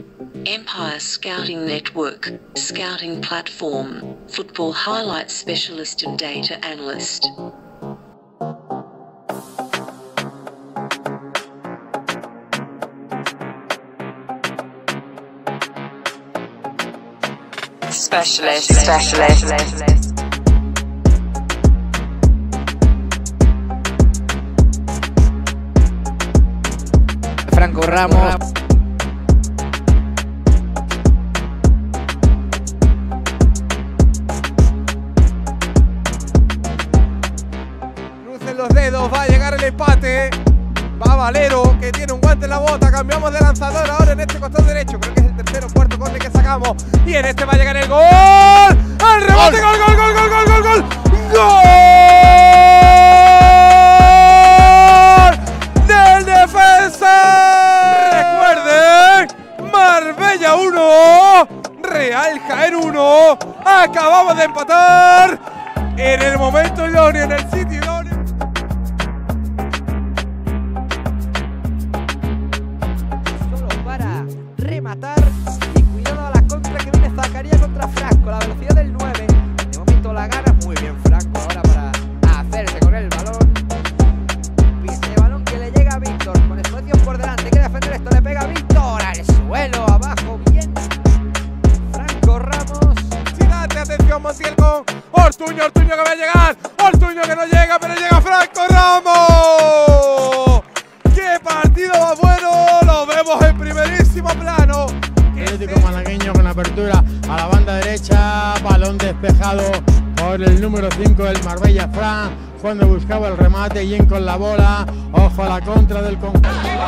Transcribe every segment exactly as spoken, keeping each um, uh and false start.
Empire Scouting Network, Scouting Platform, Football Highlights Specialist and Data Analyst. Specialist, specialist. Franco Ramos. Crucen los dedos, va a llegar el empate. Va Valero, que tiene un guante en la bota. Cambiamos de lanzador ahora en este costado derecho. Creo que es el tercero o cuarto corte que sacamos. Y en este va a llegar el gol. ¡El rebote! ¡Gol, gol, gol, gol, gol, gol, gol! ¡Gol! ¡Del defensa! Recuerden, Marbella uno, Real Jaén uno. Acabamos de empatar en el momento idóneo, en el sitio idóneo. Rematar y cuidado a la contra que viene Zacarías contra Franco, la velocidad del nueve. De momento la gana muy bien Franco ahora para hacerse con el balón. Pise el balón que le llega a Víctor con espacios por delante. Quiere defender esto, le pega a Víctor al suelo, abajo, bien. Franco Ramos. Date atención Montiel con Ortuño, Ortuño que va a llegar. Ortuño que no llega, pero llega Franco Ramos. ¡Qué partido más bueno! Lo vemos en primerísimo plano. Atlético malagueño con apertura a la banda derecha, balón despejado por el número cinco del Marbella, Fran, cuando buscaba el remate, Yin con la bola, ojo a la contra del conjunto.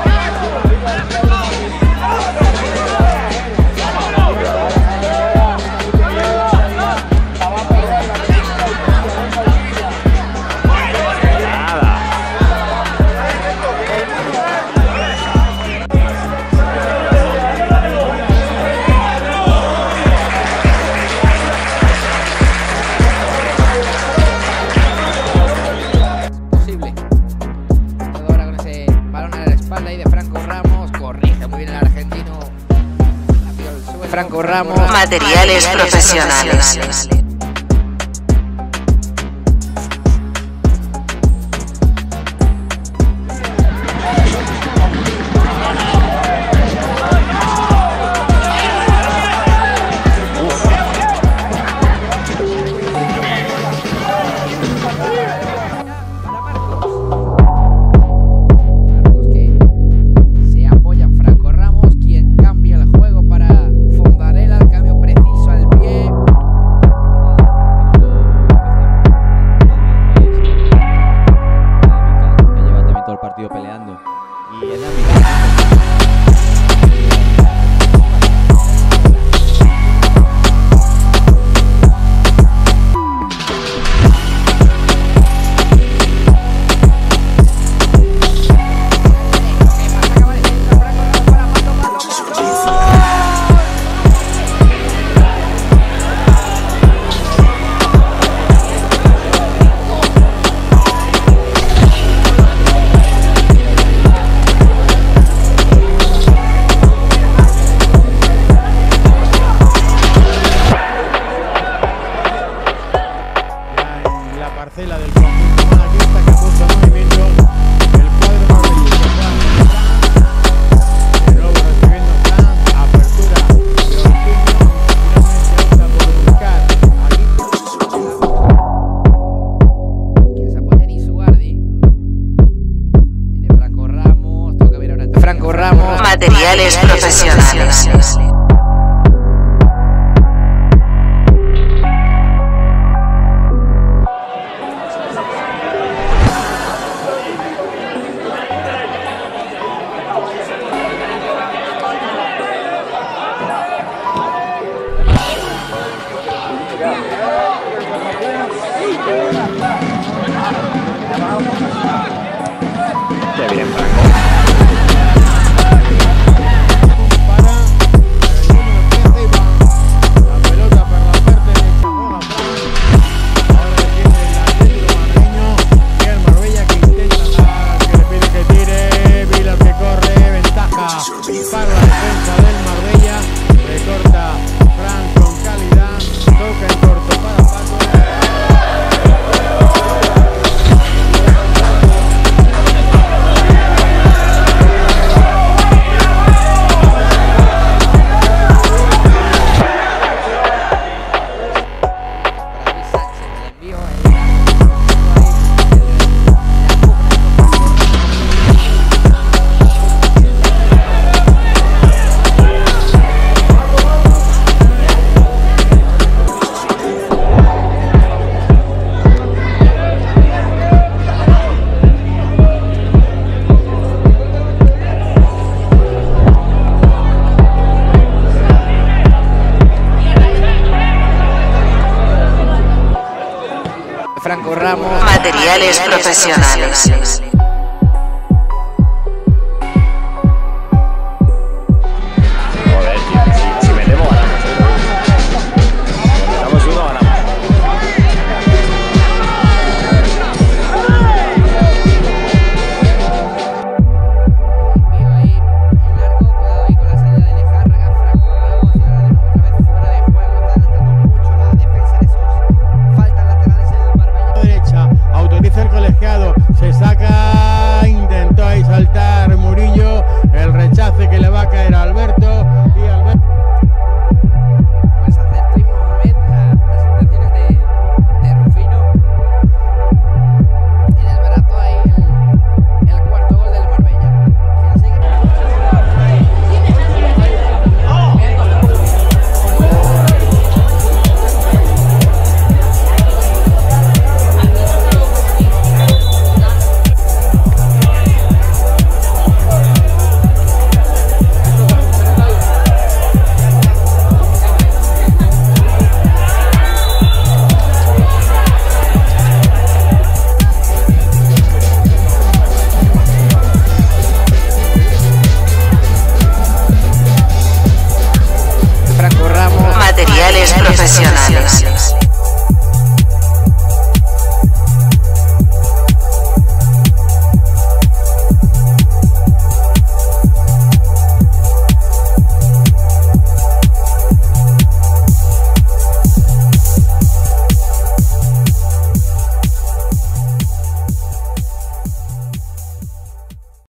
Franco Ramos. Materiales profesionales. Materiales profesionales. Qué bien, Franco. Paco Ramos. Materiales profesionales.